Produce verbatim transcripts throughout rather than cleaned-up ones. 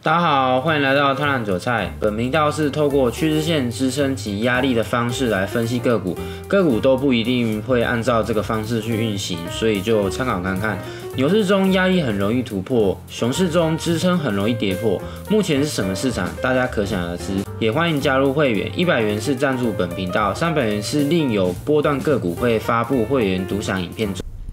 大家好，欢迎来到贪婪韭菜。本频道是透过趋势线支撑及压力的方式来分析个股，个股都不一定会按照这个方式去运行，所以就参考看看。牛市中压力很容易突破，熊市中支撑很容易跌破。目前是什么市场？大家可想而知。也欢迎加入会员，一百元是赞助本频道，三百元是另有波段个股会发布会员独享影片。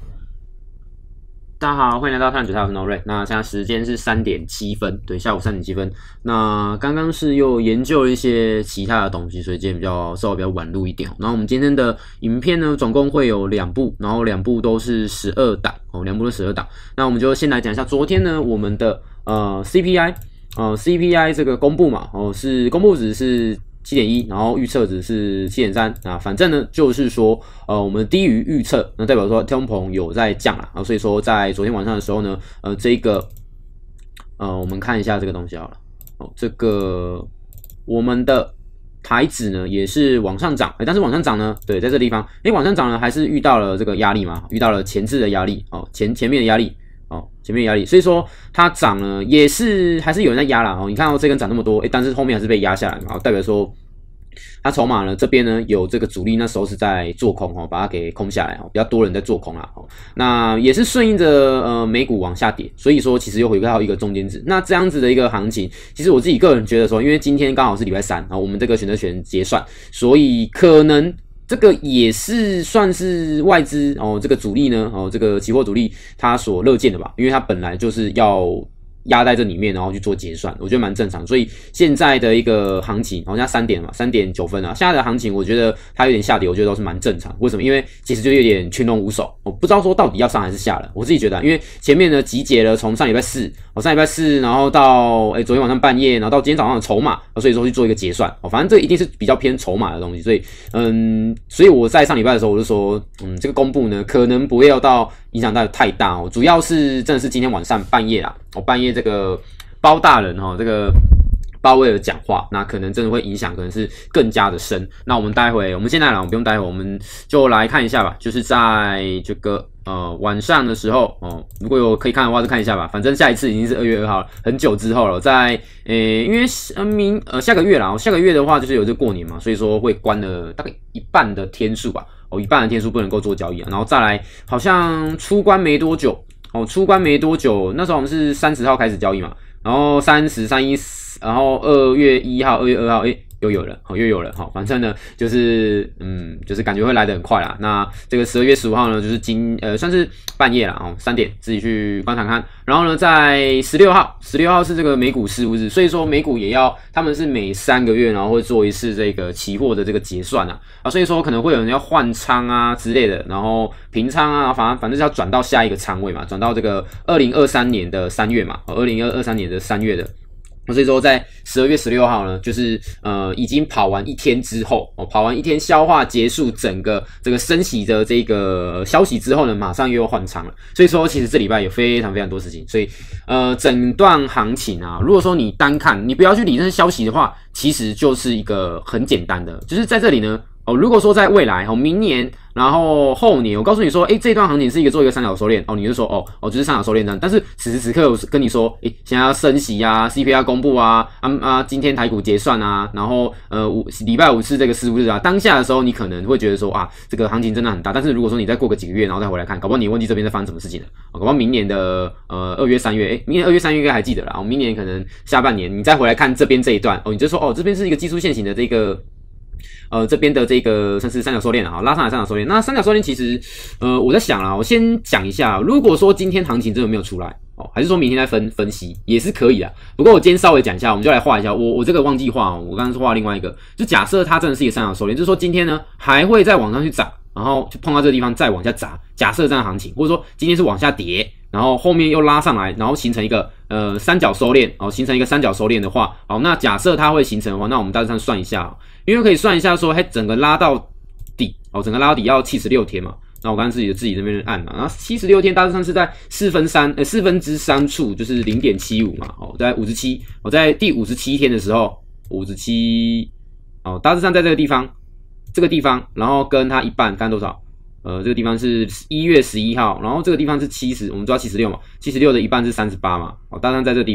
大家好，欢迎来到贪婪韭菜，我是 No Ray。那现在时间是三点七分，对，下午三点七分。那刚刚是又研究了一些其他的东西，所以今天比较稍微比较晚录一点。然后我们今天的影片呢，总共会有两部，然后两部都是十二档哦，两部都十二档。那我们就先来讲一下昨天呢，我们的呃 C P I， 呃 C P I 这个公布嘛，哦是公布值是七点一，然后预测值是七点三啊，反正呢就是说，呃，我们低于预测，那代表说通膨有在降啦，啊，所以说在昨天晚上的时候呢，呃，这个，呃，我们看一下这个东西好了，哦，这个我们的台指呢也是往上涨，但是往上涨呢，对，在这地方，哎，往上涨呢还是遇到了这个压力嘛，遇到了前置的压力，哦，前前面的压力。哦，前面的压力，所以说它涨呢，也是还是有人在压啦。哦，你看到、哦、这根涨那么多，诶，但是后面还是被压下来嘛，代表说它筹码呢这边呢有这个阻力，那时候是在做空哦，把它给空下来哦，比较多人在做空啦。哦，那也是顺应着呃美股往下跌，所以说其实又回到一个中间值。那这样子的一个行情，其实我自己个人觉得说，因为今天刚好是礼拜三，然后我们这个选择权结算，所以可能。这个也是算是外资哦，这个主力呢，哦，这个期货主力他所乐见的吧，因为他本来就是要压在这里面，然后去做结算，我觉得蛮正常。所以现在的一个行情，好像三点嘛，三点九分啊，现在的行情，我觉得它有点下跌，我觉得都是蛮正常。为什么？因为其实就有点群龙无首，我不知道说到底要上还是下了。我自己觉得、啊，因为前面呢集结了从上礼拜四，哦上礼拜四，然后到哎昨天晚上半夜，然后到今天早上的筹码，所以说去做一个结算。哦，反正这一定是比较偏筹码的东西，所以嗯，所以我在上礼拜的时候我就说，嗯，这个公布呢可能不会要到影响到太大哦，主要是真的是今天晚上半夜啦，哦半夜。这个包大人哈，这个鲍威尔讲话，那可能真的会影响，可能是更加的深。那我们待会，我们现在啦，我们不用待会，我们就来看一下吧。就是在这个呃晚上的时候哦，如果有可以看的话，就看一下吧。反正下一次已经是二月二号了，很久之后了。在诶，因为呃明呃下个月啦，下个月的话就是有这过年嘛，所以说会关了大概一半的天数吧。哦，一半的天数不能够做交易啊，然后再来好像出关没多久。哦，出关没多久，那时候我们是三十号开始交易嘛，然后三十、三一，然后二月一号、二月二号，诶，又有了，好，又有了，好，反正呢，就是嗯，就是感觉会来得很快啦。那这个十二月十五号呢，就是今呃算是半夜啦，哦，三点自己去观察看。然后呢，在十六号，十六号是这个美股事务日，所以说美股也要，他们是每三个月然后会做一次这个期货的这个结算啊，啊，所以说可能会有人要换仓啊之类的，然后平仓啊，反正反正是要转到下一个仓位嘛，转到这个二零二三年的三月嘛，二零二三年的三月的。所以说，在十二月十六号呢，就是呃已经跑完一天之后，哦，跑完一天消化结束整个这个升息的这个消息之后呢，马上又要换仓了。所以说，其实这礼拜有非常非常多事情，所以呃整段行情啊，如果说你单看，你不要去理这些消息的话，其实就是一个很简单的，就是在这里呢。哦，如果说在未来，哦，明年，然后后年，我告诉你说，诶，这段行情是一个做一个三角收敛，哦，你就说，哦，哦，就是三角收敛这样。但是此时此刻，我跟你说，诶，现在要升息啊 ，C P I 公布啊，啊啊，今天台股结算啊，然后呃五礼拜五是这个事务日啊，当下的时候，你可能会觉得说，啊，这个行情真的很大。但是如果说你再过个几个月，然后再回来看，搞不好你忘记这边在发生什么事情了，哦，搞不好明年的呃二月三月，诶，明年二月三月应该还记得啦，哦，明年可能下半年你再回来看这边这一段，哦，你就说，哦，这边是一个技术线型的这个。呃，这边的这个算是三角收敛啊，拉上来三角收敛。那三角收敛其实，呃，我在想啦，我先讲一下，如果说今天行情真的没有出来，哦，还是说明天再分分析也是可以的。不过我今天稍微讲一下，我们就来画一下。我我这个忘记画哦，我刚刚是画另外一个，就假设它真的是一个三角收敛，就是说今天呢还会再往上去涨，然后就碰到这个地方再往下砸。假设这样的行情，或者说今天是往下跌。然后后面又拉上来，然后形成一个呃三角收敛，哦，形成一个三角收敛的话，好，那假设它会形成的话，那我们大致上算一下，因为可以算一下说，它整个拉到底，哦，整个拉到底要七十六天嘛。那我刚刚自己的自己那边按嘛，然后七十六天大致上是在四分三呃四分之三处，就是 零点七五嘛，哦，在五十七，我在第五十七天的时候，五十七，哦，大致上在这个地方，这个地方，然后跟它一半，看多少？呃，这个地方是一月十一号，然后这个地方是七十，我们抓七十六嘛，七十六的一半是三十八嘛，好，大概在这个地方，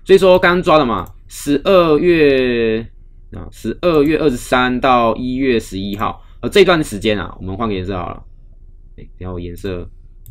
所以说刚刚抓的嘛，十二月啊，十二月二十三到一月十一号，呃，这段时间啊，我们换个颜色好了。哎，等下我颜色。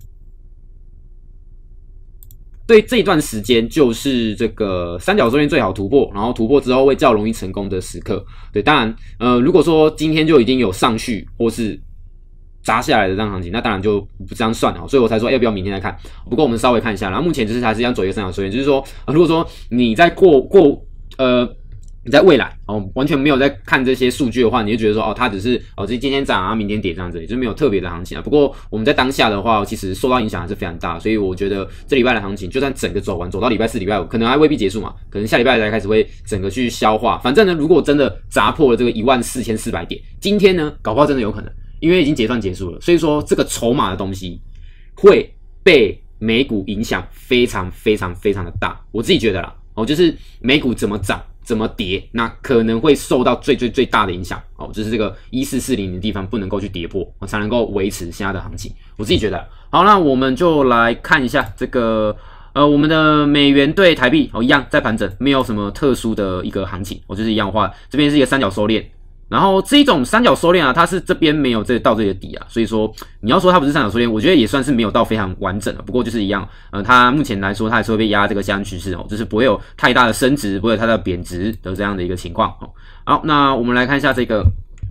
对，这一段时间就是这个三角收敛最好突破，然后突破之后会较容易成功的时刻。对，当然，呃，如果说今天就已经有上去或是砸下来的这样行情，那当然就不这样算了，所以我才说要不要明天再看。不过我们稍微看一下，然后目前就是还是一样走一个三角收敛，就是说，呃、如果说你在过过呃。你在未来哦，完全没有在看这些数据的话，你就觉得说哦，它只是哦，这今天涨啊，明天跌这样子，就是没有特别的行情啊。不过我们在当下的话，其实受到影响还是非常大，所以我觉得这礼拜的行情，就算整个走完，走到礼拜四、礼拜五，可能还未必结束嘛，可能下礼拜才开始会整个去消化。反正呢，如果真的砸破了这个一万四千四百点，今天呢，搞不好真的有可能，因为已经结算结束了，所以说这个筹码的东西会被美股影响非常非常非常的大，我自己觉得啦，哦，就是美股怎么涨。怎么跌，那可能会受到最最最大的影响哦，就是这个一四四零的地方不能够去跌破，才能够维持现在的行情。我自己觉得，好，那我们就来看一下这个呃，我们的美元对台币哦，一样在盘整，没有什么特殊的一个行情，我、哦、就是一样的话，这边是一个三角收敛。然后这一种三角收敛啊，它是这边没有这到这里的底啊，所以说你要说它不是三角收敛，我觉得也算是没有到非常完整了。不过就是一样，呃，它目前来说它还是会被压这个下降趋势哦，就是不会有太大的升值，不会有太大的贬值的这样的一个情况哦。好，那我们来看一下这个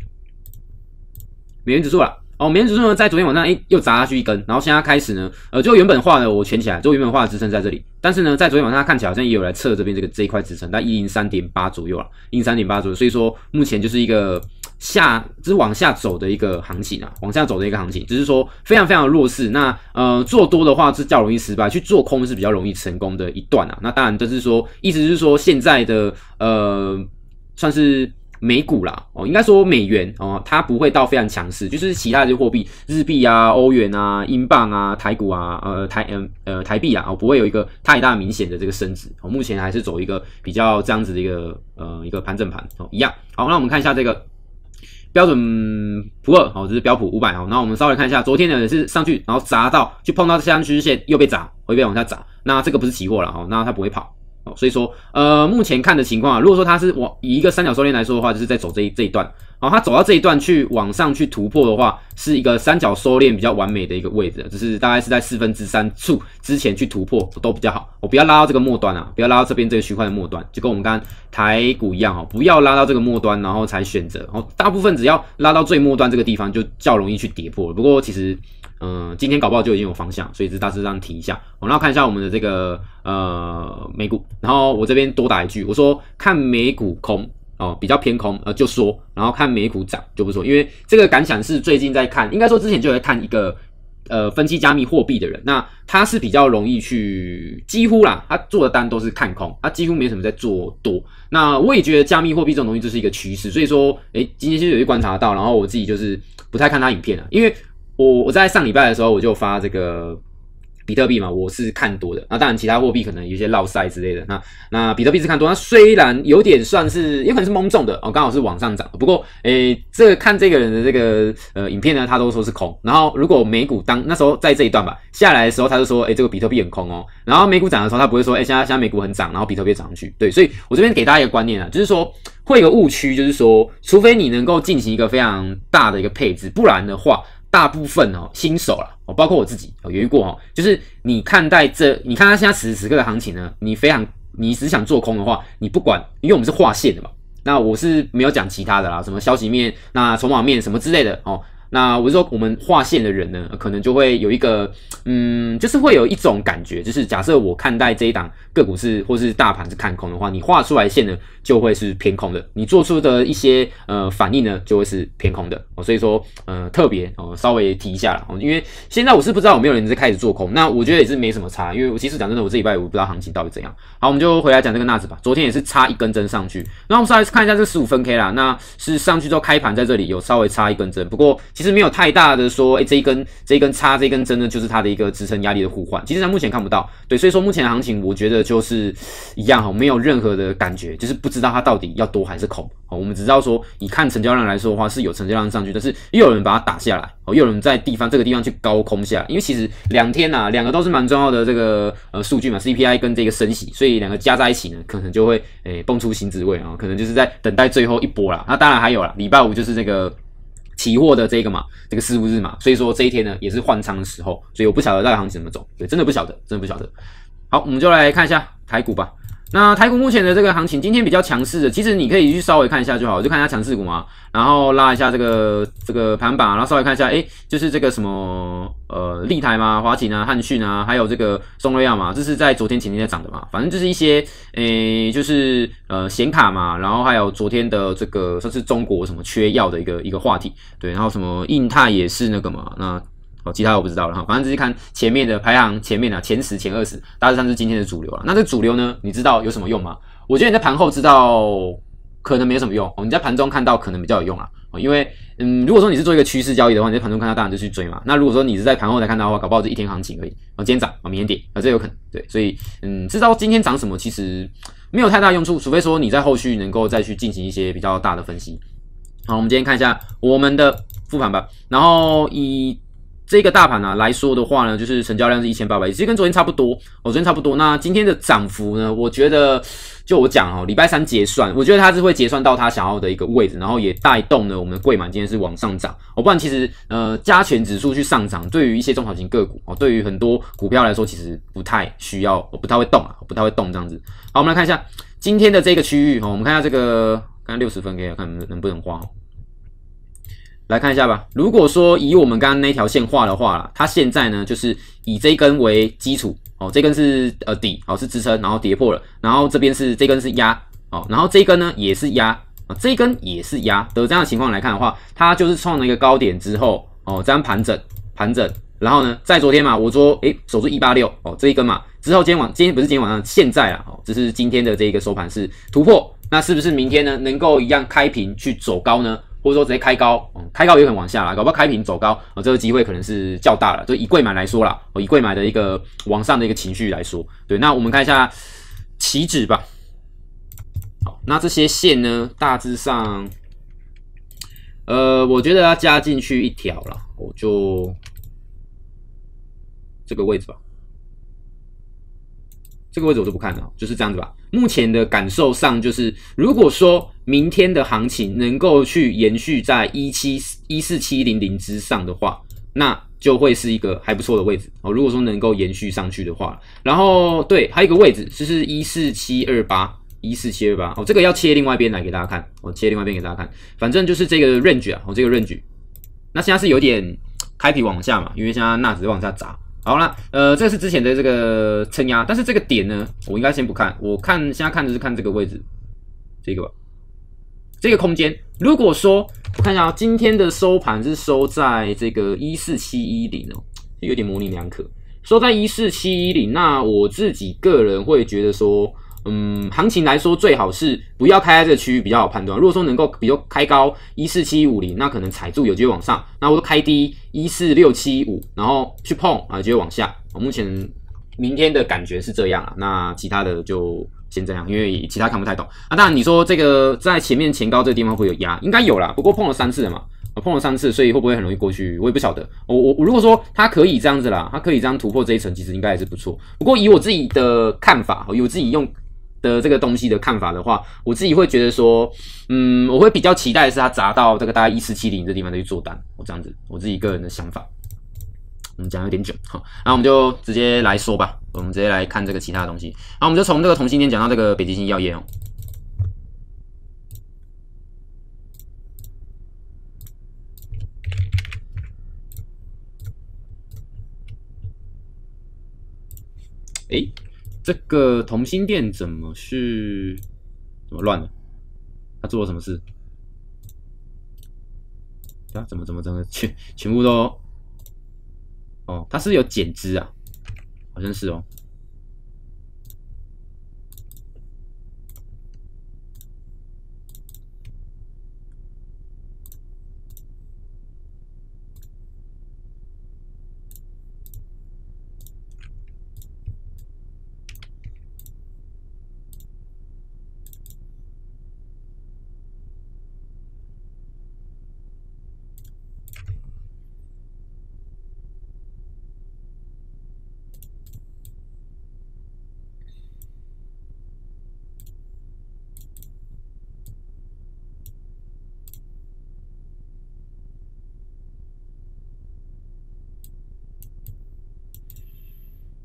美元指数啦。哦，美元指数呢，在昨天晚上诶又砸下去一根，然后现在开始呢，呃，就原本画的我圈起来，就原本画的支撑在这里，但是呢，在昨天晚上它看起来好像也有来测这边这个这一块支撑，在一零三点八左右啦，一零三点八左右，所以说目前就是一个下，就是往下走的一个行情啊，往下走的一个行情，只是说非常非常的弱势。那呃，做多的话是较容易失败，去做空是比较容易成功的一段啊。那当然就是说，意思是说现在的呃，算是。美股啦，哦，应该说美元哦，它不会到非常强势，就是其他的这些货币，日币啊、欧元啊、英镑啊、台股啊、呃台呃呃台币啊，哦，不会有一个太大明显的这个升值，哦，目前还是走一个比较这样子的一个呃一个盘整盘哦，一样。好，那我们看一下这个标准普尔，哦，这是标普五百哦，那我们稍微看一下，昨天呢是上去，然后砸到，去碰到下降趋势线，又被砸，会被往下砸，那这个不是期货了哦，那它不会跑。哦，所以说，呃，目前看的情况啊，如果说它是往以一个三角收敛来说的话，就是在走这一这一段，好、哦，它走到这一段去往上去突破的话，是一个三角收敛比较完美的一个位置，就是大概是在四分之三处之前去突破都比较好。我、哦、不要拉到这个末端啊，不要拉到这边这个区块的末端，就跟我们刚刚台股一样哦，不要拉到这个末端，然后才选择。哦，大部分只要拉到最末端这个地方，就较容易去跌破了。不过其实。嗯、呃，今天搞不好就已经有方向，所以是大致上提一下。我、哦、然后看一下我们的这个呃美股，然后我这边多打一句，我说看美股空哦，比较偏空，呃就说，然后看美股涨就不说，因为这个感想是最近在看，应该说之前就在看一个呃分析加密货币的人，那他是比较容易去，几乎啦，他做的单都是看空，他几乎没什么在做多。那我也觉得加密货币这种东西就是一个趋势，所以说，诶，今天其实有去观察到，然后我自己就是不太看他影片了，因为。我我在上礼拜的时候我就发这个比特币嘛，我是看多的。那当然其他货币可能有一些落赛之类的。那那比特币是看多，那虽然有点算是有可能是蒙中的哦，刚好是往上涨。不过诶，这个看这个人的这个呃影片呢，他都说是空。然后如果美股当那时候在这一段吧下来的时候，他就说诶这个比特币很空哦。然后美股涨的时候，他不会说诶现在现在美股很涨，然后比特币涨上去。对，所以我这边给大家一个观念啊，就是说会有个误区，就是说除非你能够进行一个非常大的一个配置，不然的话。大部分哦，新手啦，哦，包括我自己有遇过哦，就是你看待这，你看它现在此时此刻的行情呢，你非常，你只想做空的话，你不管，因为我们是划线的嘛，那我是没有讲其他的啦，什么消息面、那筹码面什么之类的哦。那我是说，我们划线的人呢，可能就会有一个，嗯，就是会有一种感觉，就是假设我看待这一档个股是或是大盘是看空的话，你画出来线呢就会是偏空的，你做出的一些呃反应呢就会是偏空的哦。所以说，呃，特别哦，稍微提一下啦哦，因为现在我是不知道有没有人在开始做空，那我觉得也是没什么差，因为我其实讲真的，我这礼拜我不知道行情到底怎样。好，我们就回来讲这个纳指吧，昨天也是插一根针上去，那我们稍微看一下这个十五分 K 啦，那是上去之后开盘在这里有稍微插一根针，不过。 其实没有太大的说，哎、欸，这一根这一根叉这一根针呢，就是它的一个支撑压力的互换，其实在目前看不到，对，所以说目前的行情，我觉得就是一样哈，没有任何的感觉，就是不知道它到底要多还是空。好，我们只知道说，以看成交量来说的话，是有成交量上去，但是又有人把它打下来，哦，又有人在地方这个地方去高空下来，因为其实两天呐、啊，两个都是蛮重要的这个呃数据嘛 ，C P I 跟这个升息，所以两个加在一起呢，可能就会诶蹦出新滋味啊，可能就是在等待最后一波啦。那当然还有啦，礼拜五就是这个期货的这个嘛，这个四五日嘛，所以说这一天呢也是换仓的时候，所以我不晓得大概行情怎么走，对，真的不晓得，真的不晓得。好，我们就来看一下台股吧。那台股目前的这个行情，今天比较强势的，其实你可以去稍微看一下就好，就看一下强势股嘛，然后拉一下这个这个盘板，然后稍微看一下，诶，就是这个什么呃立台嘛、华擎啊、汉讯啊，还有这个松瑞亚嘛，这是在昨天前天在涨的嘛，反正就是一些诶，就是呃显卡嘛，然后还有昨天的这个说是中国什么缺药的一个一个话题，对，然后什么印泰也是那个嘛，那。哦，其他的我不知道了哈，反正就是看前面的排行前面啊，前十、前二十，大致上是今天的主流了。那这主流呢，你知道有什么用吗？我觉得你在盘后知道可能没什么用哦，你在盘中看到可能比较有用啊。哦，因为嗯，如果说你是做一个趋势交易的话，你在盘中看到当然就去追嘛。那如果说你是在盘后才看到的话，搞不好是一天行情而已。哦，今天涨啊，明天跌啊，这有可能对。所以嗯，知道今天涨什么其实没有太大用处，除非说你在后续能够再去进行一些比较大的分析。好，我们今天看一下我们的复盘吧，然后以这个大盘啊来说的话呢，就是成交量是一千八百亿，其实跟昨天差不多，哦，昨天差不多。那今天的涨幅呢，我觉得就我讲哦，礼拜三结算，我觉得它是会结算到它想要的一个位置，然后也带动了我们的柜满今天是往上涨。哦，不然其实呃加权指数去上涨，对于一些中小型个股哦，对于很多股票来说，其实不太需要，不太会动啊，不太会动这样子。好，我们来看一下今天的这个区域哦，我们看一下这个，看六十分给看能不能画。来看一下吧。如果说以我们刚刚那条线画的话啦，它现在呢就是以这一根为基础，哦，这根是呃底，哦是支撑，然后跌破了，然后这边是这根是压，哦，然后这一根呢也是压，啊，这一根也是压的这样的情况来看的话，它就是创了一个高点之后，哦，这样盘整盘整，然后呢，在昨天嘛，我说诶守住一八六，哦这一根嘛，之后今天晚今天不是今天晚上，现在啦，哦，这是今天的这个收盘是突破，那是不是明天呢能够一样开平去走高呢？或者说直接开高，嗯，开高也很往下啦，搞不好开平走高，哦，这个机会可能是较大了。就以柜买来说啦，哦，以柜买的一个往上的一个情绪来说，对，那我们看一下期指吧。好，那这些线呢，大致上，呃，我觉得要加进去一条啦，我就这个位置吧。这个位置我就不看了，就是这样子吧。目前的感受上，就是如果说明天的行情能够去延续在一七一四七零零之上的话，那就会是一个还不错的位置哦。如果说能够延续上去的话，然后对，还有一个位置就是一四七二八，一四七二八哦，这个要切另外一边来给大家看，我、哦、切另外一边给大家看。反正就是这个 range 啊，哦，这个 range， 那现在是有点开皮往下嘛，因为现在纳指往下砸。好啦，呃，这是之前的这个撑压，但是这个点呢，我应该先不看，我看现在看的是看这个位置，这个吧，这个空间。如果说我看一下、哦，今天的收盘是收在这个一四七一零哦，有点模棱两可，收在一四七一零，那我自己个人会觉得说。嗯，行情来说最好是不要开在这个区域比较好判断。如果说能够比如开高一四七五零，那可能踩住有机会往上；那我开低一四六七五，然后去碰啊，有机会往下。我目前明天的感觉是这样啊，那其他的就先这样，因为其他看不太懂。啊，当然你说这个在前面前高这个地方会有压，应该有啦，不过碰了三次了嘛。碰了三次，所以会不会很容易过去？我也不晓得。我我如果说它可以这样子啦，它可以这样突破这一层，其实应该也是不错。不过以我自己的看法，以我自己用的这个东西的看法的话，我自己会觉得说，嗯，我会比较期待的是它砸到这个大概一四七零这地方再去做单，我这样子，我自己个人的想法。我们讲有点久，好，那我们就直接来说吧，我们直接来看这个其他的东西。那我们就从这个同性恋讲到这个北极星药业哦。诶，这个同心店怎么是怎么乱了？他做了什么事？啊，怎么怎么怎么全全部都哦，他是有减资啊，好像是哦。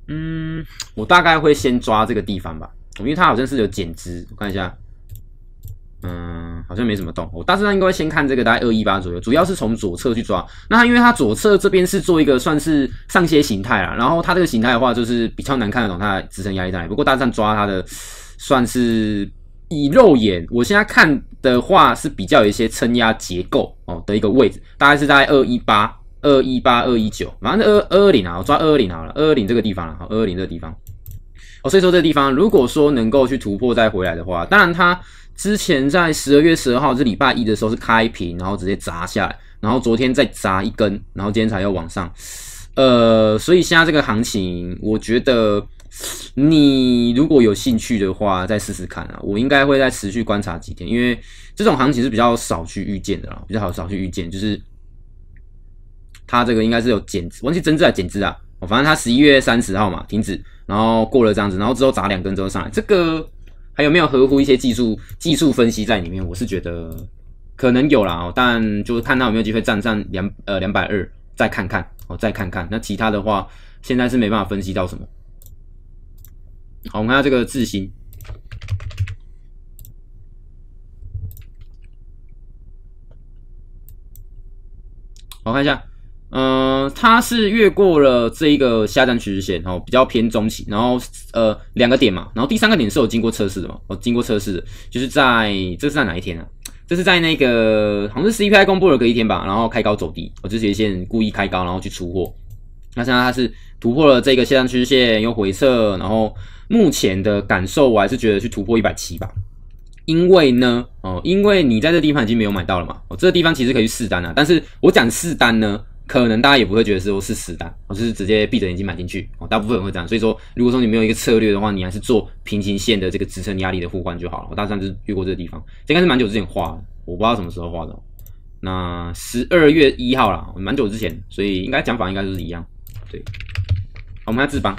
嗯，我大概会先抓这个地方吧，因为它好像是有减资，我看一下。嗯，好像没什么动。我大致上应该会先看这个大概二一八左右，主要是从左侧去抓。那它因为它左侧这边是做一个算是上些形态啦，然后它这个形态的话就是比较难看得懂它的支撑压力在哪里。不过大致上抓它的算是以肉眼，我现在看的话是比较有一些撑压结构哦的一个位置，大概是在二一八、二一八、二一九，反正二二二零啊，我抓二二零好了，二二零这个地方了，好，二二零这个地方。哦，所以说这个地方如果说能够去突破再回来的话，当然它。之前在十二月十二号是礼拜一的时候是开平，然后直接砸下来，然后昨天再砸一根，然后今天才又往上。呃，所以现在这个行情，我觉得你如果有兴趣的话，再试试看啊。我应该会再持续观察几天，因为这种行情是比较少去遇见的啦，比较好少去遇见，就是它这个应该是有减资，忘记增资还减资啊。哦，反正它十一月三十号嘛停止，然后过了这样子，然后之后砸两根之后上来，这个。还有没有合乎一些技术技术分析在里面？我是觉得可能有啦，哦，但就是看他有没有机会站上两呃两百二，再看看哦，再看看。那其他的话，现在是没办法分析到什么。好，我们看下这个智新，好看一下。呃，它是越过了这一个下降趋势线，然后比较偏中期，然后呃两个点嘛，然后第三个点是有经过测试的嘛，哦，经过测试的，就是在这是在哪一天啊？这是在那个好像是 C P I 公布了隔一天吧，然后开高走低，我就是有些人故意开高然后去出货，那现在它是突破了这个下降趋势线，又回撤，然后目前的感受我还是觉得去突破一百七吧。因为呢，哦，因为你在这地方已经没有买到了嘛，哦，这个地方其实可以去试单啊，但是我讲试单呢。可能大家也不会觉得说是死单，我就是直接闭着眼睛买进去，哦，大部分人会这样。所以说，如果说你没有一个策略的话，你还是做平行线的这个支撑压力的互换就好了。我大致上就是越过这个地方，这应该是蛮久之前画的，我不知道什么时候画的。那十二月一号啦，蛮久之前，所以应该讲法应该都是一样。对，好，我们看智邦。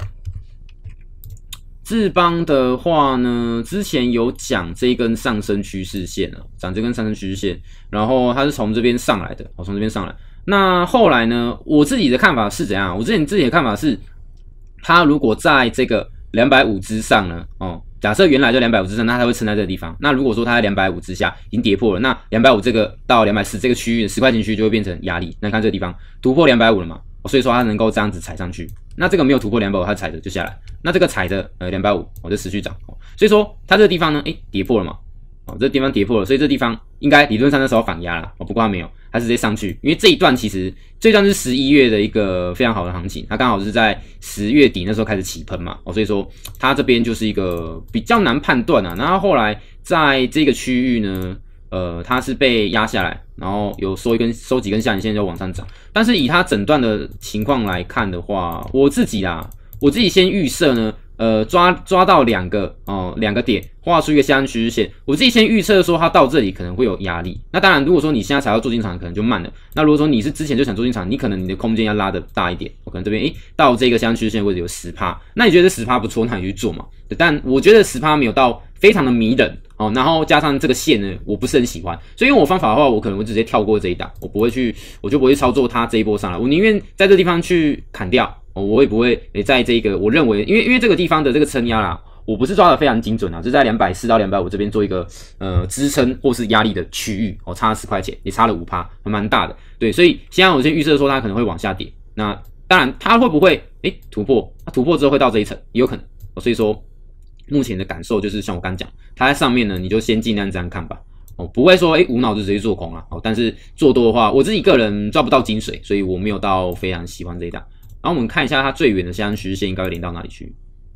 智邦的话呢，之前有讲这根上升趋势线啊，讲这根上升趋势线，然后它是从这边上来的，我从这边上来。那后来呢？我自己的看法是怎样？我之前自己的看法是，它如果在这个两百五之上呢，哦，假设原来就两百五之上，那它会撑在这个地方。那如果说它在两百五之下已经跌破了，那两百五这个到两百四这个区域十块钱区就会变成压力。那看这个地方突破两百五了嘛，所以说它能够这样子踩上去。那这个没有突破两百五，它踩着就下来。那这个踩着呃两百五，我就持续涨。所以说它这个地方呢，诶，跌破了嘛。哦，这个地方跌破了，所以这地方应该理论上那时候反压啦，哦，不过它没有，它是直接上去，因为这一段其实这一段是十一月的一个非常好的行情，它刚好是在十月底那时候开始起喷嘛，哦，所以说它这边就是一个比较难判断啊。然后后来在这个区域呢，呃，它是被压下来，然后有收一根收几根下影线就往上涨，但是以它整段的情况来看的话，我自己啦，我自己先预设呢。呃，抓抓到两个哦，两个点，画出一个下降趋势线。我自己先预测说它到这里可能会有压力。那当然，如果说你现在才要做进场，可能就慢了。那如果说你是之前就想做进场，你可能你的空间要拉得大一点。我可能这边诶到这个下降趋势线的位置有 百分之十， 那你觉得 百分之十 不错，那你去做嘛。但我觉得 百分之十 没有到非常的迷人哦，然后加上这个线呢，我不是很喜欢。所以用我方法的话，我可能会直接跳过这一档，我不会去，我就不会操作它这一波上来，我宁愿在这地方去砍掉。哦，我也不会诶，在这个我认为，因为因为这个地方的这个撑压啦，我不是抓的非常精准啊，就在两百四到两百五这边做一个呃支撑或是压力的区域，哦，差了十块钱，也差了 百分之五，还蛮大的。对，所以现在我先预测说它可能会往下跌。那当然，它会不会诶突破？它突破之后会到这一层，也有可能。哦，所以说目前的感受就是像我刚讲，它在上面呢，你就先尽量这样看吧。哦，不会说诶无脑就直接做空啊。哦，但是做多的话，我自己个人抓不到精髓，所以我没有到非常喜欢这一档。然后我们看一下它最远的下降趋势线应该会连到哪里去。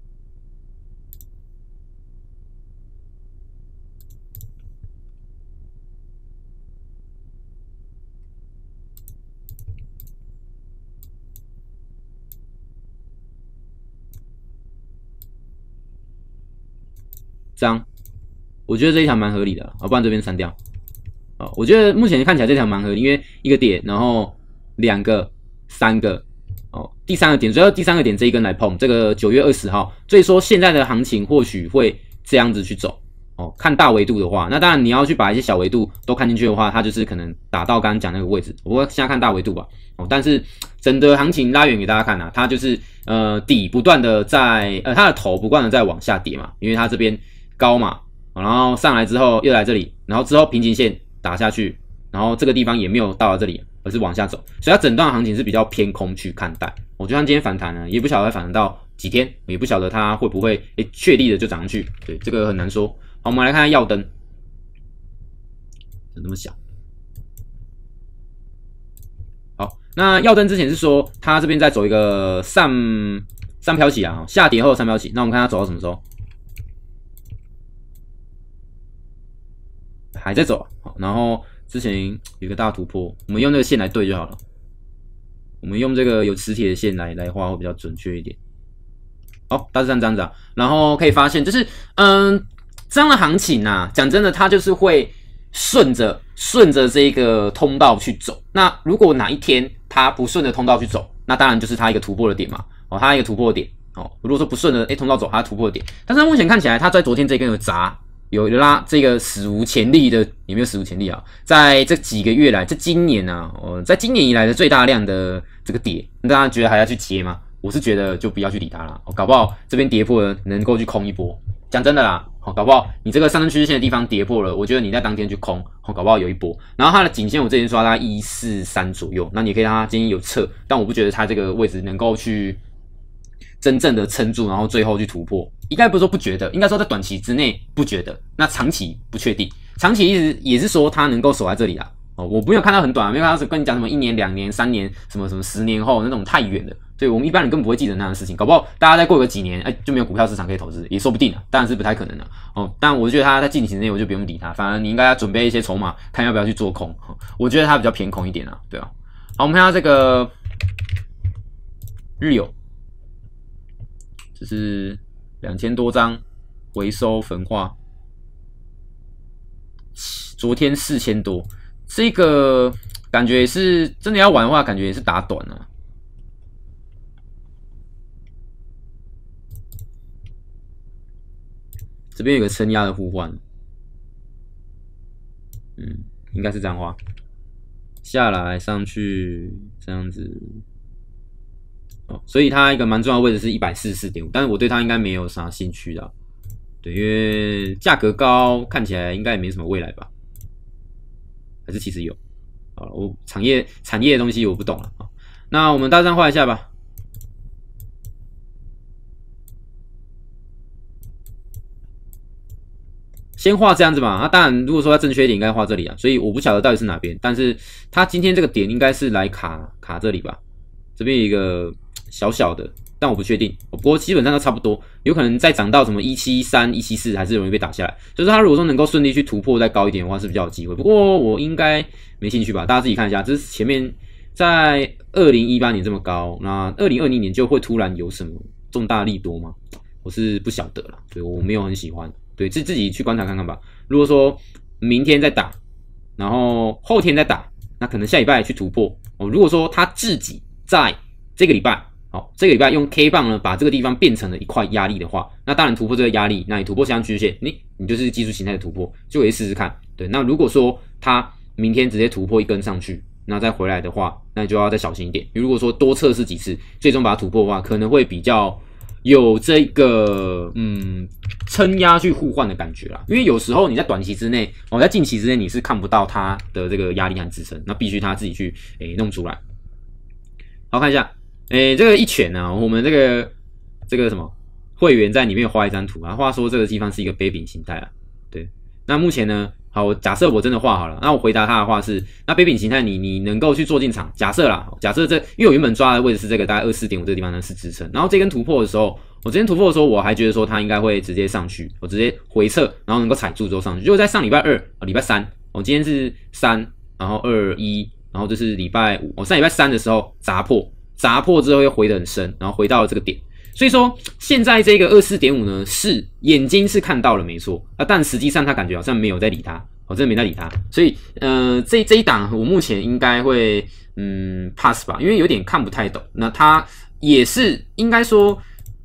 这样，我觉得这一条蛮合理的，啊，不然这边删掉。哦，我觉得目前看起来这条蛮合理，因为一个点，然后两个、三个。哦，第三个点，主要第三个点这一根来碰，这个九月二十号，所以说现在的行情或许会这样子去走， 哦，看大维度的话，那当然你要去把一些小维度都看进去的话，它就是可能打到刚刚讲那个位置。不过现在看大维度吧，哦，但是整个行情拉远给大家看啊，它就是呃底不断的在呃它的头不断的在往下跌嘛，因为它这边高嘛，然后上来之后又来这里，然后之后平行线打下去，然后这个地方也没有到了这里，而是往下走，所以它整段行情是比较偏空去看待。我就像今天反弹呢，也不晓得会反弹到几天，也不晓得它会不会诶确立的就涨上去，对，这个很难说。好，我们来看看耀灯，怎么那么小？好，那耀灯之前是说它这边在走一个上上飘起啊，下跌后上飘起，那我们看它走到什么时候？还在走，好，然后之前有一个大突破，我们用这个线来对就好了。我们用这个有磁铁的线来来画会比较准确一点。好，大致上这样子啊，然后可以发现就是，嗯，这样的行情啊，讲真的，它就是会顺着顺着这个通道去走。那如果哪一天它不顺着通道去走，那当然就是它一个突破的点嘛。哦，它一个突破的点。哦，如果说不顺着诶通道走，它突破的点。但是目前看起来，它在昨天这根有砸。有拉这个史无前例的，有没有史无前例啊？在这几个月来，这今年啊，呃，在今年以来的最大量的这个跌，大家觉得还要去接吗？我是觉得就不要去理它啦，搞不好这边跌破了，能够去空一波。讲真的啦，好，搞不好你这个上升趋势线的地方跌破了，我觉得你在当天去空，好，搞不好有一波。然后它的颈线我之前刷它一四三左右，那你可以让它今天有测，但我不觉得它这个位置能够去真正的撑住，然后最后去突破。应该不是说不觉得，应该说在短期之内不觉得，那长期不确定。长期一直也是说它能够守在这里啊。哦，我没有看到很短，没有看到跟你讲什么一年、两年、三年，什么什么十年后那种太远的。对我们一般人根本不会记得那样的事情，搞不好大家再过个几年，哎，就没有股票市场可以投资，也说不定啊。当然是不太可能的、啊、哦。但我觉得它在近期之内我就不用理它，反而你应该要准备一些筹码，看要不要去做空。哦、我觉得它比较偏空一点啊，对啊。好，我们看到这个日有，这是两千多张。回收焚化，昨天四千多，这个感觉也是真的要玩的话，感觉也是打短啊。这边有个撑压的互换，嗯，应该是这样画，下来上去这样子。哦，所以它一个蛮重要的位置是 一百四十四点五，但是我对它应该没有啥兴趣的、啊。对，因为价格高，看起来应该也没什么未来吧？还是其实有？啊，我产业产业的东西我不懂了啊。那我们大致上画一下吧。先画这样子嘛，那当然，如果说它正确一点，应该画这里啊。所以我不晓得到底是哪边，但是它今天这个点应该是来卡卡这里吧？这边有一个小小的。但我不确定，不过基本上都差不多，有可能再涨到什么一七三、一七四，还是容易被打下来。就是它如果说能够顺利去突破再高一点的话，是比较有机会。不过我应该没兴趣吧，大家自己看一下。这是前面在二零一八年这么高，那二零二零年就会突然有什么重大利多吗？我是不晓得啦，所以我没有很喜欢。对，自自己去观察看看吧。如果说明天再打，然后后天再打，那可能下礼拜去突破哦。如果说它自己在这个礼拜。好，这个礼拜用 K 棒呢，把这个地方变成了一块压力的话，那当然突破这个压力，那你突破下趋势线，你你就是技术形态的突破，就可以试试看。对，那如果说它明天直接突破一根上去，那再回来的话，那你就要再小心一点。如果说多测试几次，最终把它突破的话，可能会比较有这个嗯撑压去互换的感觉啦。因为有时候你在短期之内，哦，在近期之内你是看不到它的这个压力和支撑，那必须它自己去诶、欸、弄出来。好，看一下。诶，这个一拳呢、啊，我们这个这个什么会员在里面画一张图啊，画说这个地方是一个杯柄形态啊。对，那目前呢，好，假设我真的画好了，那我回答他的话是，那杯柄形态你你能够去做进场，假设啦，假设这因为我原本抓的位置是这个大概 二十四点五 这个地方呢是支撑，然后这根突破的时候，我这根突破的时候，我还觉得说它应该会直接上去，我直接回撤，然后能够踩住之后上去。结果在上礼拜二啊，礼拜三，我今天是三，然后二一，然后这是礼拜五，我上礼拜三的时候砸破。砸破之后又回得很深，然后回到了这个点，所以说现在这个 二十四点五 呢是眼睛是看到了没错啊，但实际上他感觉好像没有在理他，我、哦、真的没在理他，所以呃这这一档我目前应该会嗯 pass 吧，因为有点看不太懂。那他也是应该说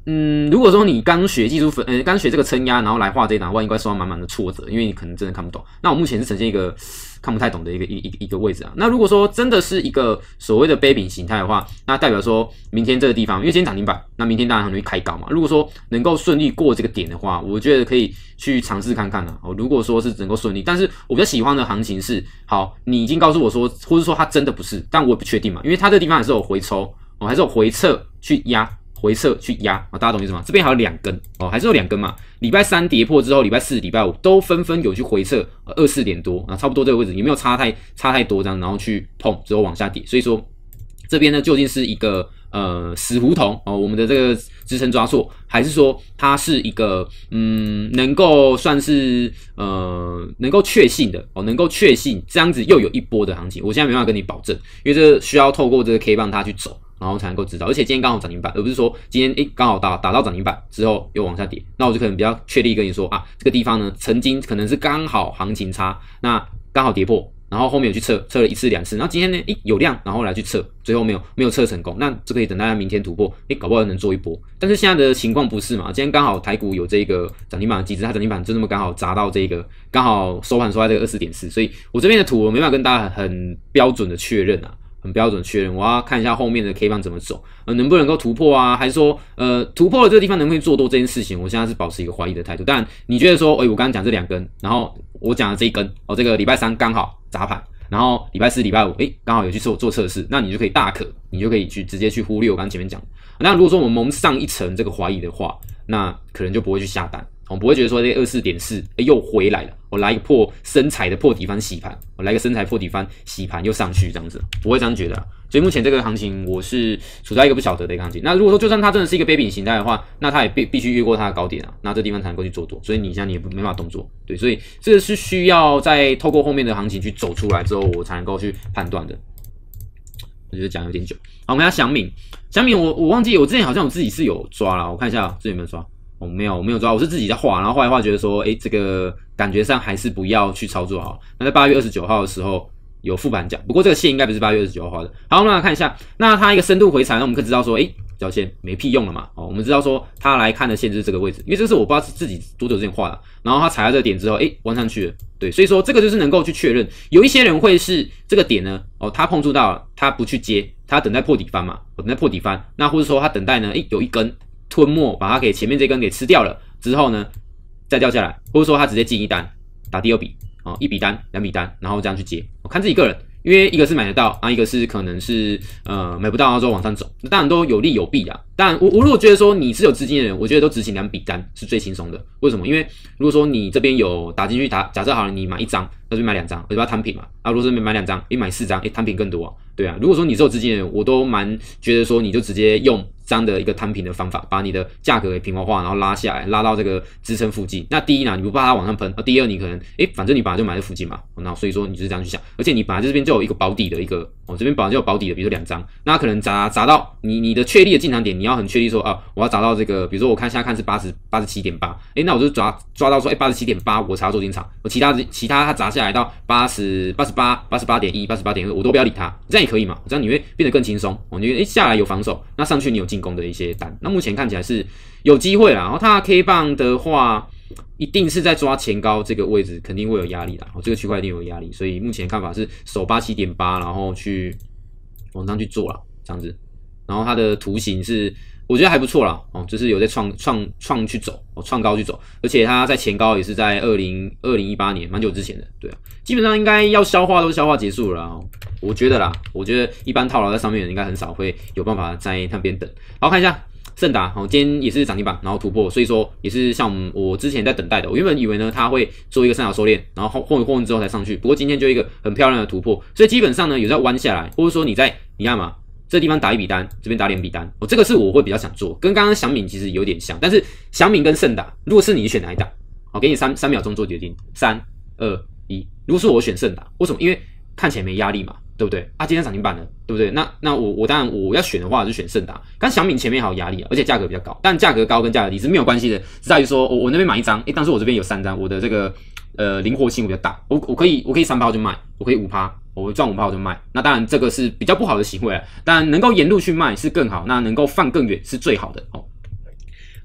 嗯，如果说你刚学技术分，呃，刚学这个撑压，然后来画这一档的话，应该受到满满的挫折，因为你可能真的看不懂。那我目前是呈现一个看不太懂的一个一一一个位置啊。那如果说真的是一个所谓的杯柄形态的话，那代表说明天这个地方，因为今天涨停板，那明天当然很容易开高嘛。如果说能够顺利过这个点的话，我觉得可以去尝试看看啊。哦，如果说是能够顺利，但是我比较喜欢的行情是，好，你已经告诉我说，或者说它真的不是，但我也不确定嘛，因为它这个地方还是有回抽，哦，还是有回撤去压。回撤去压啊，大家懂意思吗？这边还有两根哦，还是有两根嘛。礼拜三跌破之后，礼拜四、礼拜五都纷纷有去回撤二四点多啊，差不多这个位置也没有差太差太多这样，然后去碰之后往下跌。所以说这边呢究竟是一个呃死胡同哦，我们的这个支撑抓错，还是说它是一个嗯能够算是呃能够确信的哦，能够确信这样子又有一波的行情？我现在没办法跟你保证，因为这需要透过这个 K 棒它去走。然后才能够知道，而且今天刚好涨停板，而不是说今天诶刚好打打到涨停板之后又往下跌，那我就可能比较确立跟你说啊，这个地方呢曾经可能是刚好行情差，那刚好跌破，然后后面有去测测了一次两次，然后今天呢诶有量，然后来去测，最后没有没有测成功，那这可以等大家明天突破，诶搞不好能做一波，但是现在的情况不是嘛，今天刚好台股有这个涨停板的机制，它涨停板就这么刚好砸到这个，刚好收盘收在这个二十四点四，所以我这边的图我没办法跟大家很标准的确认啊。很标准确认，我要看一下后面的 K 棒怎么走，呃，能不能够突破啊？还是说，呃，突破了这个地方能不能做多这件事情？我现在是保持一个怀疑的态度。当然，你觉得说，哎、欸，我刚刚讲这两根，然后我讲的这一根，哦，这个礼拜三刚好砸盘，然后礼拜四、礼拜五，哎、欸，刚好有去做做测试，那你就可以大可，你就可以去直接去忽略我刚刚前面讲的。那如果说我们蒙上一层这个怀疑的话，那可能就不会去下单。我不会觉得说这二十四点四又回来了，我来一个破身材的破底翻洗盘，我来个身材破底翻洗盘又上去这样子，不会这样觉得啊。所以目前这个行情我是处在一个不晓得的一个行情。那如果说就算它真的是一个杯柄形态的话，那它也必必须越过它的高点啊，那这地方才能够去做多。所以你现在你也没办法动作，对，所以这个是需要在透过后面的行情去走出来之后，我才能够去判断的。我觉得讲有点久，好，我们要祥敏，祥敏我我忘记我之前好像我自己是有抓啦，我看一下自己有没有抓。我、哦、没有，我没有抓，我是自己在画，然后画一画，觉得说，诶，这个感觉上还是不要去操作好。那在八月二十九号的时候有复盘讲，不过这个线应该不是八月二十九号画的。好，我们来看一下，那它一个深度回踩，那我们可以知道说，诶，这条线没屁用了嘛。哦，我们知道说它来看的线就是这个位置，因为这是我不知道是自己多久之前画的，然后它踩到这个点之后，诶，弯上去了。对，所以说这个就是能够去确认。有一些人会是这个点呢，哦，他碰触到了，他不去接，他等待破底翻嘛，等待破底翻，那或者说他等待呢，诶，有一根吞没，把它给前面这根给吃掉了之后呢，再掉下来，或者说他直接进一单，打第二笔哦，一笔单、两笔单，然后这样去接，我看自己个人，因为一个是买得到啊，一个是可能是呃买不到，然后之后往上走，那当然都有利有弊啊。当然我我如果觉得说你是有资金的人，我觉得都执行两笔单是最轻松的。为什么？因为如果说你这边有打进去打，假设好了你买一张，那就买两张，我就把它摊平嘛。啊，如果说买两张，诶买四张，诶摊平更多啊。对啊，如果说你是有资金的人，我都蛮觉得说你就直接用这样的一个摊平的方法，把你的价格给平滑化，然后拉下来，拉到这个支撑附近。那第一呢，你不怕它往上喷；啊，第二，你可能诶，反正你本来就买在附近嘛，那所以说你就是这样去想，而且你本来这边就有一个保底的一个，哦，这边本来就有保底的，比如说两张，那可能砸砸到你你的确立的进场点，你要很确立说啊，我要砸到这个，比如说我看现在看是八十八十七点八，诶，那我就抓抓到说，诶八十七点八，我才要做进场，我其他其他它砸下来到八十八十八、八十八点一、八十八点二，我都不要理它，这样也可以嘛？这样你会变得更轻松，哦，你诶下来有防守，那上去你有进攻的一些单，那目前看起来是有机会啦。然后它的 K 棒的话，一定是在抓前高这个位置，肯定会有压力啦，哦，这个区块一定有压力，所以目前看法是守八七点八，然后去往上去做啦，这样子。然后它的图形是我觉得还不错啦，哦，就是有在创创创去走，哦，创高去走，而且它在前高也是在二零二零一八年，蛮久之前的，对啊，基本上应该要消化都消化结束了啦，哦，我觉得啦，我觉得一般套牢在上面的人应该很少会有办法在那边等。好，看一下盛达，哦，今天也是涨停板，然后突破，所以说也是像我们我之前在等待的，我原本以为呢它会做一个三角收敛，然后后后之后才上去，不过今天就一个很漂亮的突破，所以基本上呢有在弯下来，或者说你在你看嘛。这地方打一笔单，这边打两笔单，哦，这个是我会比较想做，跟刚刚祥敏其实有点像，但是祥敏跟盛达，如果是你选哪一档？好，给你三三秒钟做决定，三二一。如果是我选盛达，为什么？因为看起来没压力嘛，对不对？啊，今天涨停板了，对不对？那那我我当然我要选的话就选盛达，但祥敏前面还有压力啊，而且价格比较高，但价格高跟价格低是没有关系的，是在于说我我那边买一张，诶，但是我这边有三张，我的这个呃灵活性比较大，我我可以我可以三趴就卖，我可以五趴。我赚五趴我就卖，那当然这个是比较不好的行为了，当然能够沿路去卖是更好，那能够放更远是最好的哦。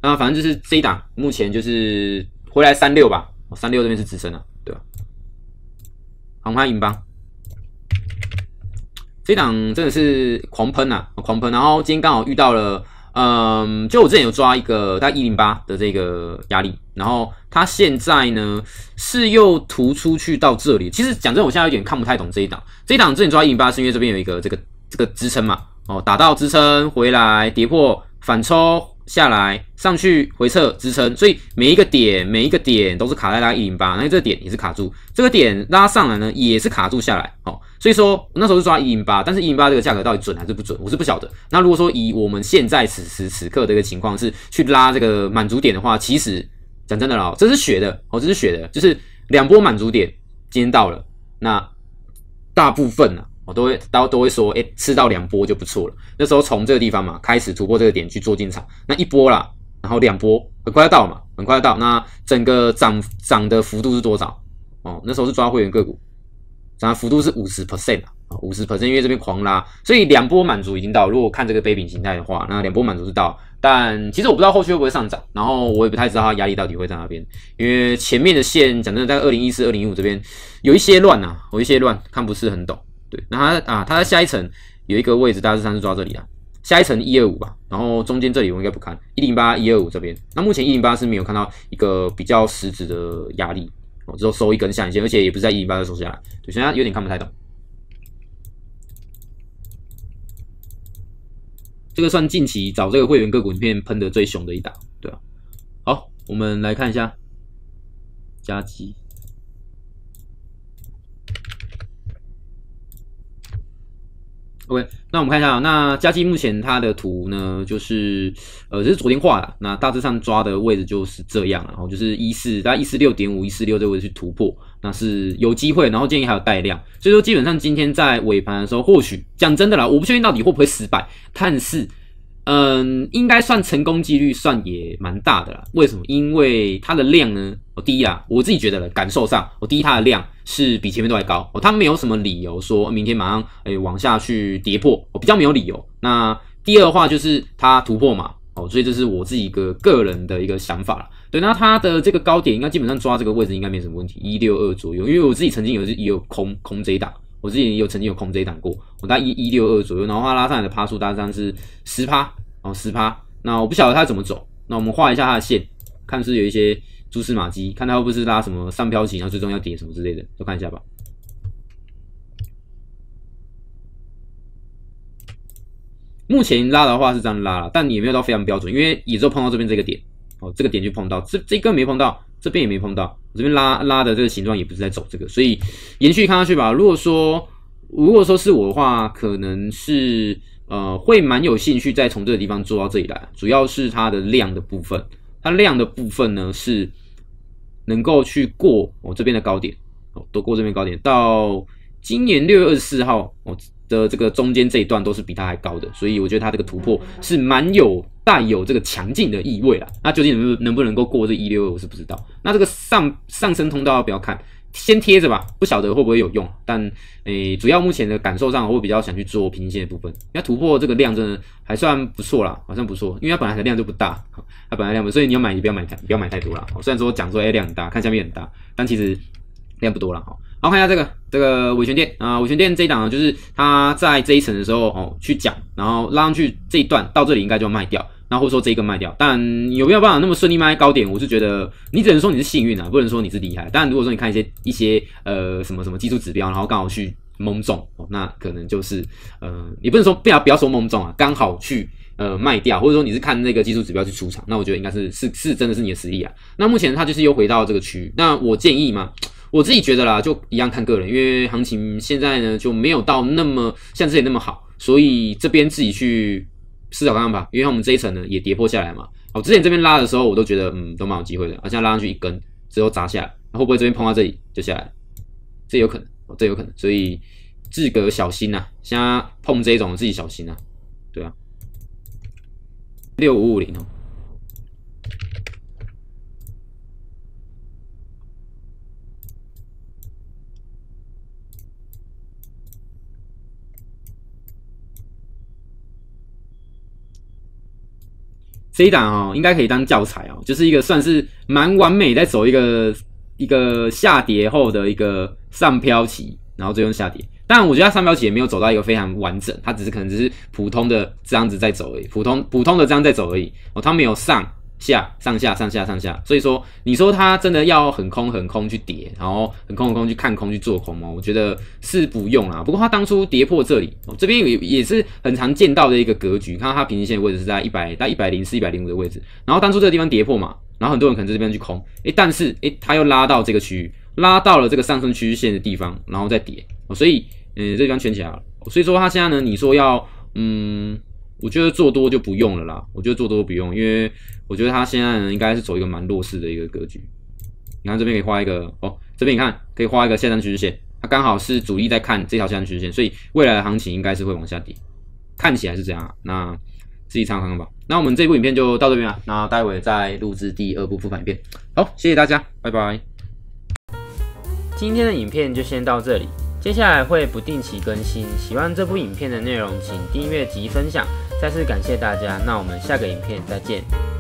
那反正就是这一档目前就是回来三六吧，三六这边是支撑啊，对吧？航拍银邦。这档真的是狂喷啊，狂喷！然后今天刚好遇到了，嗯，就我之前有抓一个大概一零八的这个压力，然后它现在呢是又突出去到这里。其实讲真，我现在有点看不太懂这一档。这一档之前抓一零八是因为这边有一个这个这个支撑嘛，哦，打到支撑回来跌破反抽下来上去回撤支撑，所以每一个点每一个点都是卡在大概一零八，那这个点也是卡住，这个点拉上来呢也是卡住下来，哦。所以说那时候是抓一零八，但是一零八这个价格到底准还是不准，我是不晓得。那如果说以我们现在此时此刻的一个情况是去拉这个满足点的话，其实讲真的啦，这是学的哦，这是学的，就是两波满足点今天到了，那大部分呢、啊，我都会都都会说，哎、欸，吃到两波就不错了。那时候从这个地方嘛开始突破这个点去做进场，那一波啦，然后两波很快要到嘛，很快要到。那整个涨涨的幅度是多少？哦，那时候是抓会员个股。涨的幅度是 百分之五十 啊 ，百分之五十，因为这边狂拉，所以两波满足已经到。如果看这个杯柄形态的话，那两波满足是到，但其实我不知道后续会不会上涨，然后我也不太知道它压力到底会在哪边，因为前面的线讲真的，在二零一四、二零一五这边有一些乱啊，有一些乱，看不是很懂。对，那它啊，它在下一层有一个位置，大致上是抓这里啊，下一层一二五吧，然后中间这里我应该不看一零八、一二五这边，那目前一零八是没有看到一个比较实质的压力。哦，之后收一根下影线，而且也不是在一零八就收下来，对，所以它有点看不太懂。这个算近期找这个会员个股影片喷的最凶的一档，对吧、啊？好，我们来看一下加基。OK， 那我们看一下，那加基目前它的图呢，就是呃，这是昨天画的，那大致上抓的位置就是这样，然后就是一四，大概一四六点五、一四六这个位置去突破，那是有机会，然后建议还有带量，所以说基本上今天在尾盘的时候，或许讲真的啦，我不确定到底会不会失败，但是嗯，应该算成功几率算也蛮大的啦。为什么？因为它的量呢，我、哦、第一啊，我自己觉得了，感受上，我、哦、第一它的量是比前面都还高，哦，它没有什么理由说明天马上诶往下去跌破，我、哦、比较没有理由。那第二的话就是它突破嘛，哦，所以这是我自己一个个人的一个想法啦。对，那它的这个高点应该基本上抓这个位置应该没什么问题，一六二左右，因为我自己曾经有也有空空这一档。我之前也有曾经有空这一档过，我大概一一六二左右，然后它拉上来的趴数大致上是十趴，哦十趴。那我不晓得它怎么走，那我们画一下它的线，看是有一些蛛丝马迹，看它会不会是拉什么上飘起，然后最终要跌什么之类的，都看一下吧。目前拉的话是这样拉了，但也没有到非常标准，因为也只有碰到这边这个点，哦这个点就碰到，这这根没碰到。这边也没碰到，我这边拉拉的这个形状也不是在走这个，所以延续看下去吧。如果说如果说是我的话，可能是呃会蛮有兴趣再从这个地方做到这里来，主要是它的量的部分，它量的部分呢是能够去过我、哦、这边的高点，哦，都过这边高点，到今年六月二十四号哦的这个中间这一段都是比它还高的，所以我觉得它这个突破是蛮有带有这个强劲的意味啦。那究竟能不能不能够过这一六二，我是不知道。那这个上上升通道要不要看？先贴着吧，不晓得会不会有用。但诶，主要目前的感受上，我会比较想去做平行线的部分。因为突破这个量真的还算不错啦，好像不错，因为它本来的量就不大，它本来量不，所以你要买你不要买太不要买太多啦。虽然说讲说诶量很大，看下面很大，但其实量不多啦。好，看一下这个这个伟权店啊，伟权店这一档呢，就是它在这一层的时候哦去讲，然后拉上去这一段到这里应该就卖掉，然后或者说这一根卖掉。但有没有办法那么顺利卖高点？我是觉得你只能说你是幸运啊，不能说你是厉害。但如果说你看一些一些呃什么什么技术指标，然后刚好去蒙中哦，那可能就是呃你不能说不要不要说蒙中啊，刚好去。呃，卖掉，或者说你是看那个技术指标去出场，那我觉得应该是是是真的是你的实力啊。那目前它就是又回到这个区域，那我建议嘛，我自己觉得啦，就一样看个人，因为行情现在呢就没有到那么像之前那么好，所以这边自己去试找看看吧。因为我们这一层呢也跌破下来嘛，我之前这边拉的时候我都觉得嗯都蛮有机会的，而现在拉上去一根之后砸下来，会不会这边碰到这里就下来？这有可能，哦，这有可能，所以自个小心呐、啊，现在碰这种自己小心呐、啊，对啊。六五五零哦， 这一档哦，应该可以当教材哦，就是一个算是蛮完美，在走一个一个下跌后的一个上飘期，然后最终下跌。当然，我觉得它上标期也没有走到一个非常完整，它只是可能只是普通的这样子在走而已，普通普通的这样在走而已。哦，它没有上下上下上下上下，所以说你说它真的要很空很空去跌，然后很空很空去看空去做空吗？我觉得是不用啦。不过它当初跌破这里，哦，这边也也是很常见到的一个格局。看到它平均线的位置是在一百到一百零四、一百零五的位置，然后当初这个地方跌破嘛，然后很多人可能在这边去空，诶，但是诶，它又拉到这个区域，拉到了这个上升趋势线的地方，然后再跌，哦，所以。嗯，这地方圈起来了，所以说它现在呢，你说要，嗯，我觉得做多就不用了啦，我觉得做多不用，因为我觉得它现在呢应该是走一个蛮弱势的一个格局。你看这边可以画一个，哦，这边你看可以画一个下降趋势线，它刚好是主力在看这条下降趋势线，所以未来的行情应该是会往下跌，看起来是这样啊，那自己参考看看吧。那我们这部影片就到这边了，那待会再录制第二部复盘影片。好，谢谢大家，拜拜。 今天的影片就先到这里。接下来会不定期更新，喜欢这部影片的内容，请订阅及分享。再次感谢大家，那我们下个影片再见。